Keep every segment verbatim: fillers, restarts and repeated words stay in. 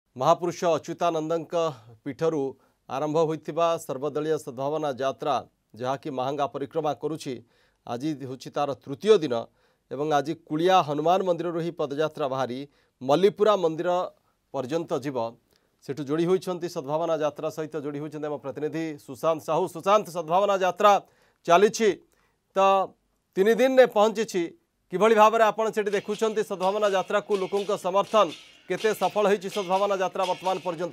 महापुरुष अच्युतानंद पीठरू आरंभ होइथिबा सर्वदलीय सद्भावना यात्रा जहाँकि महांगा परिक्रमा करुछि आज हूँ तार तृतीय दिन एवं आज कुलिया हनुमान मंदिर ही पदयात्रा बाहरी मल्लीपुरा मंदिर पर्यंत जीव सेठू जोड़ी होइछन्ति सद्भावना यात्रा सहित जोड़ी होइछन्ति आम प्रतिनिधि सुशांत साहू। सुशांत, सद्भावना यात्रा चली तो तीन दिन में पहुँची किभली भाव में आपड़ से देखुंत सद्भावना यात्रा को लोकों समर्थन केते सफल होइछि सद्भावना यात्रा वर्तमान पर्यंत?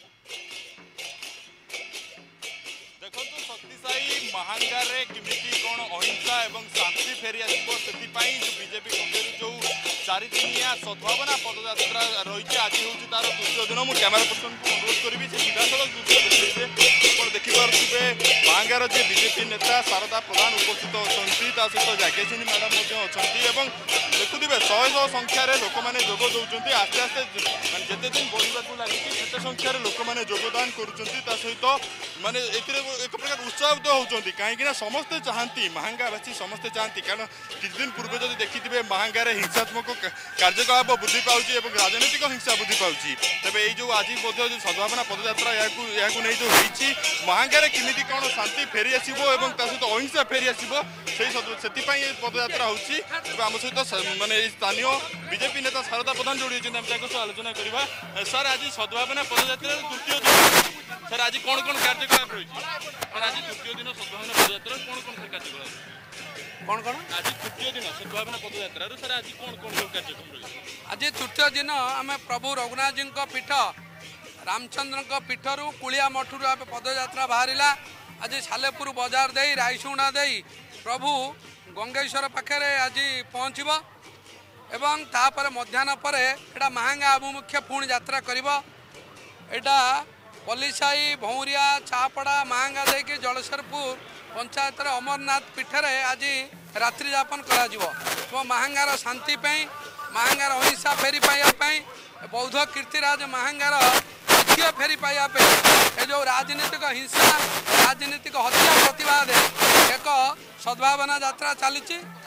देखंतु शक्तिशाली महांगार किमिति कोन अहिंसा एवं शांति फेरी आसबो सेतिपाई जो बीजेपी पक्षरु जो चारि दिनिया सद्भावना पदयात्रा रही आज हूँ तार तृतीय दिन मु कैमेरा पर्सन को अनुरोध करी से सीधासलख दृश्य देखिए देखि पारे महांगार जे बीजेपी नेता शारदा प्रधान उपस्थित अच्छा सहित जागेसिनी मैडम अच्छा देखुवे शह शह संख्यार लोक मैंने जोग दौरान आस्ते आस्ते जिते दिन बढ़ा लगी से संख्यार लोक मैंने योगदान कर सहित माने एक प्रकार उत्साहित होती कहीं समस्ते चाहती महांगावासी समस्ते चाहती कारण किछ दिन पूर्व जब देखिए महांगार हिंसात्मक कार्यकलाप वृद्धि पाँच राजनीतिक हिंसा वृद्धि पाँच तेज ये आज सद्भावना पदयात्रा या जो होती महांगार किमिति कौन शांति फेरी आसो और सहित अहिंसा फेरी आसो से पदयात्रा होम सहित माने स्थानीय बीजेपी नेता शारदा प्रधान जोड़ी होती आलोचना करवा। सर आज सद्भावना पदयात्रा तृतीय दिन सर आज कौन कौन कार्यकलाप रही आज तृतीय दिन सद्भावना पदयात्रा कौन कौन कार्यकलाप कौन कौन आज तृतीय दिन सद्भावना पदयात्रा सर आज कौन कौन सब कार्यक्रम रही आज तृतीय दिन आम प्रभु रघुनाथ जी पीठ रामचंद्र पीठरू कुलिया मठरू आम पदयात्रा बाहरिला आज सालेपुर बजार दे रायसुणा दे प्रभु गंगेश्वर पाखे आज पहुँचब एवं तापर मध्याह्न पर एटा महांगा अभिमुख्य पुणी यात्रा करिब एटा पलिसाई भौरिया चापड़ा महांगा देकी जलसेरपुर पंचायत अमरनाथ पीठर आज रात्रि यापन कर महांगार शांति महांगार अहिंसा फेरी पाइबापी बौद्ध कीर्तिराज महांगार द्वितीय फेरी पाइबापी जो राजनीतिक हिंसा राजनीतिक हत्या प्रतिवाद एक सद्भावना यात्रा चली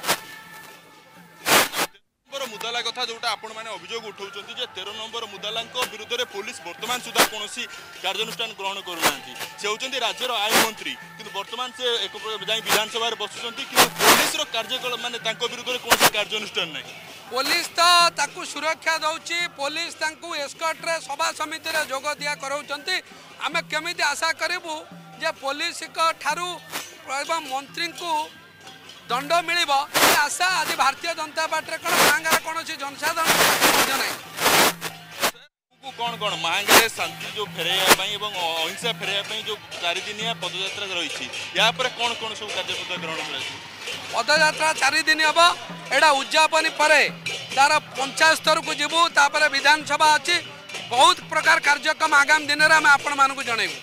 मुदाला कथा जोटा आपण मैंने अभियोग उठाउछन्ति जे तेरह नंबर मुदाला विरुद्ध में पुलिस वर्तमान सुधा कौन कार्यानुष्ठान ग्रहण करूना से होती राज्यर आईन मंत्री किंतु वर्तमान से एक विधानसभा बसुंट कि पुलिस कार्यकलाप माने विरुद्ध में कौन कार्यानुष्ठान नहीं पुलिस तो ताकू सुरक्षा दौची पुलिस तांकू एस्कॉर्ट रे सभा समिति रे जोग दिया कराउछन्ति आमे केमिति आशा करिबु जे पुलिस को ठारू एवं मंत्री को दंड मिल आशा आज भारतीय जनता पार्टी कौन महांगार कौन जनसाधारण ना कौन कौन महांगार शांति जो फेरैया अहिंसा फेरैया जो चार दिनिया पदयात्रा रही या कौन कौन सब कार्यपत्र ग्रहण कर पदयात्रा चार दिन हम एटा उद्यापन पर तार पंचायत स्तर को जीवु तापर विधानसभा अच्छी बहुत प्रकार कार्यक्रम आगामी दिन में आपण मानक जनइबू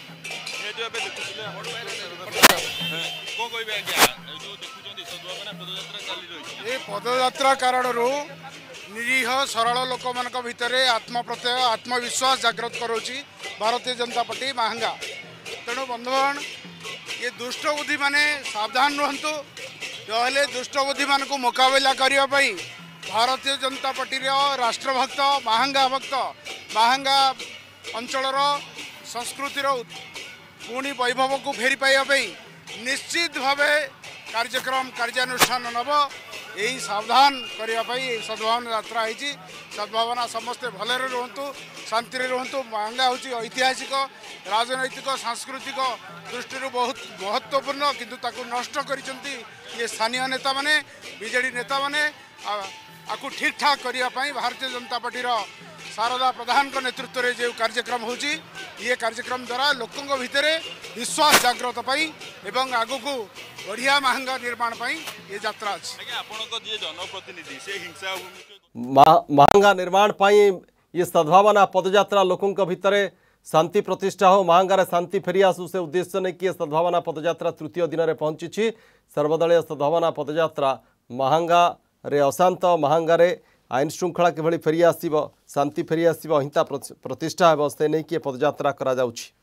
ये पदयात्रा कारण निरीह सरल लोक मान भितर आत्म प्रत्यय आत्मविश्वास जागृत करोची भारतीय जनता पार्टी महांगा। तेणु बंधुगण ये दुष्ट बुद्धि माने सावधान रुहतु जहे दुष्ट बुद्धि मान को मुकाबला करने भारतीय जनता पार्टी राष्ट्रभक्त महांगा भक्त महांगा अंचल संस्कृतिर पुणी वैभव को फेरी पाइबापी निश्चित भाव कार्यक्रम कार्यानुष्ठान नब यही सावधान करने सद्भावना यात्रा होती सद्भावना समस्ते भलरे रुहतु शांति रुहतु महांगा हूँ ऐतिहासिक राजनैतिक सांस्कृतिक दृष्टि बहुत महत्वपूर्ण किंतु ताकू नष्ट करिसेंती ये स्थानीय नेता माने बीजेडी नेता माने आपको ठीक ठाक करने भारतीय जनता पार्टी शारदा प्रधान को नेतृत्व में जो कार्यक्रम होची ये कार्यक्रम द्वारा लोकों भितर विश्वास जागृत पाई एवं आगु को बढ़िया महांगा निर्माण पाई ये यात्रा अच्छी जनप्रतिनिधि से हिंसा महांगा निर्माण पाई ये सद्भावना पदयात्रा लोकों भितर शांति प्रतिष्ठा हो महांगार शांति फेरी आसू से उद्देश्य नहीं कि सद्भावना पदयात्रा तृतीय दिन में पहुंची सर्वदलीय सद्भावना पदयात्रा महांगा रे अशांत महांगारे आईन श्रृंखला किभली फेरी आसब शांति फेरी आसब अहिंसा प्रतिष्ठा हे से नहीं कि पदयात्रा करा जाउछि।